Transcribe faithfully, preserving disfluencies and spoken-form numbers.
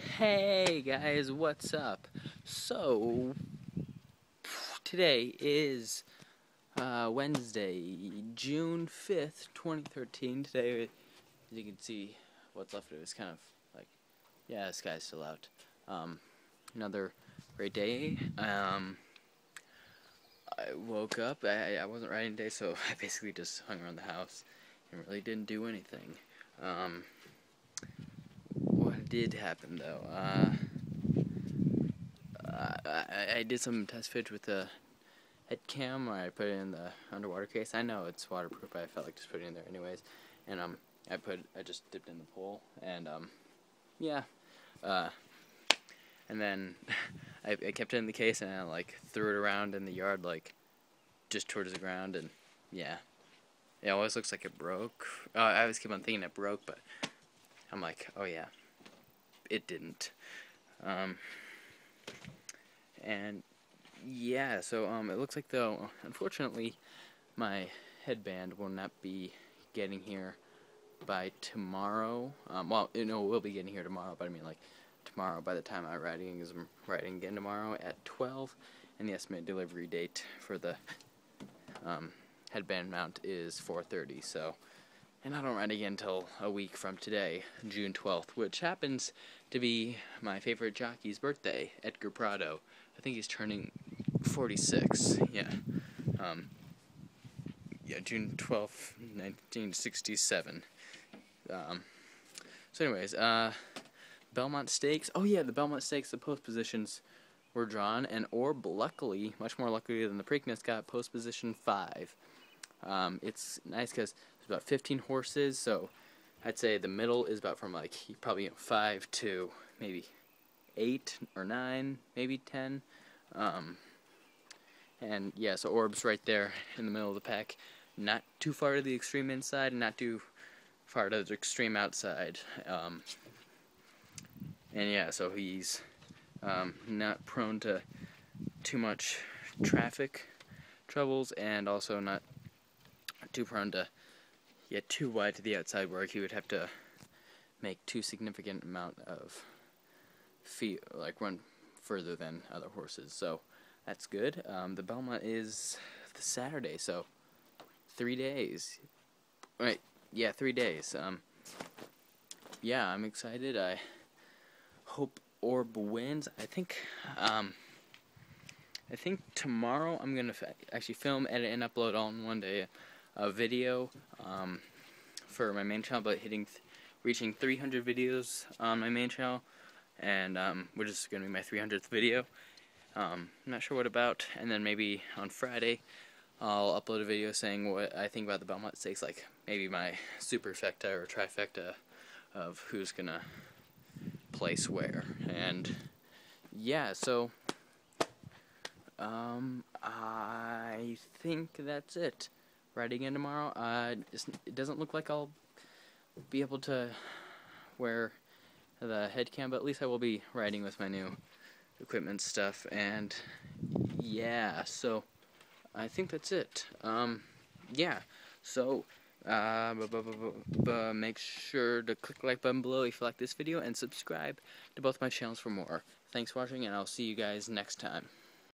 Hey guys, what's up? So, today is uh, Wednesday, June fifth, twenty thirteen. Today, as you can see, what's left of it is kind of like, yeah, the sky's still out. Um, another great day. Um, I woke up, I, I wasn't riding today, so I basically just hung around the house and really didn't do anything. Um, what did happen though? Uh, I, I did some test footage with the head cam where I put it in the underwater case. I know it's waterproof, but I felt like just putting it in there anyways. And um, I put I just dipped in the pool, and um, yeah. Uh, and then I, I kept it in the case, and I like threw it around in the yard, like just towards the ground, and yeah. It always looks like it broke. Uh, I always keep on thinking it broke, but I'm like, oh yeah, it didn't. Um. And yeah, so um, it looks like though, unfortunately, my headband will not be getting here by tomorrow. Um, well, you know, we'll be getting here tomorrow, but I mean like tomorrow by the time I'm riding, because I'm riding again tomorrow at twelve, and the estimated delivery date for the um, headband mount is four thirty. So, and I don't ride again until a week from today, June twelfth, which happens to be my favorite jockey's birthday, Edgar Prado. I think he's turning forty-six, yeah. Um, yeah, June twelfth, nineteen sixty-seven. Um, so anyways, uh, Belmont Stakes. Oh yeah, the Belmont Stakes, the post positions were drawn, and Orb, luckily, much more luckily than the Preakness, got post position five. Um, it's nice because there's about fifteen horses, so I'd say the middle is about from like probably you know, five to maybe eight or nine, maybe ten. Um, and yeah, so Orb's right there in the middle of the pack, not too far to the extreme inside, and not too far to the extreme outside. Um, and yeah, so he's um, not prone to too much traffic troubles, and also not too prone to get too wide to the outside where he would have to make too significant amount of feet, like run further than other horses. So that's good. Um, the Belmont is the Saturday, so three days. Right, yeah, three days. Um, yeah, I'm excited. I hope Orb wins. I think, um, I think tomorrow I'm gonna fa- actually film, edit, and upload all in one day a video um, for my main channel, but hitting, th- reaching three hundred videos on my main channel, and um, which is going to be my three hundredth video. Um, I'm not sure what about, and then maybe on Friday I'll upload a video saying what I think about the Belmont Stakes, like maybe my superfecta or trifecta of who's going to place where. And yeah, so um, I think that's it. Riding in tomorrow, uh, it doesn't look like I'll be able to wear the head cam, but at least I will be riding with my new equipment stuff. And yeah, so I think that's it. Um, yeah, so uh, b- b- b- b- make sure to click the like button below if you like this video, and subscribe to both my channels for more. Thanks for watching, and I'll see you guys next time.